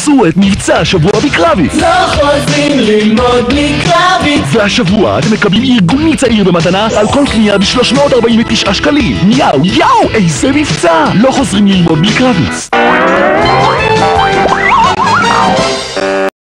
חפשו את מבצע שבוע בקרביץ. לא חוזרים ללמוד מקרביץ. והשבוע אתם מקבלים ארגון צעיר במתנה על כל קנייה ב-349 שקלים. יאו, איזה מבצע! לא חוזרים ללמוד מקרביץ.